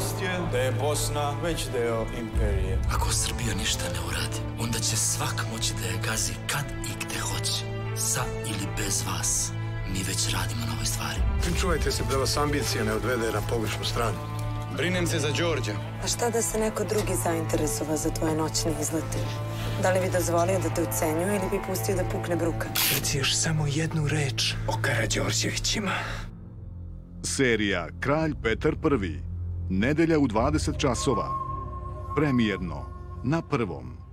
Vijest je da je Bosna već deo imperije. Ako Srbija ništa ne uradi, onda će svak moći da je gazi kad i gde hoće. Sa ili bez vas. Mi već radimo na ovoj stvari. Čuvajte se da vas ambicija ne odvede na pogrešnu stranu. Brinem se za Đorđa. A šta da se neko drugi zainteresova za tvoje noćne izlete? Da li bi dozvolio da te ucenjuje ili bi pustio da pukne bruka? Reci još samo jednu reč o Karađorđevićima. Serija Kralj Petar I. Nedelja u 20 časova. Premijerno na Prvom.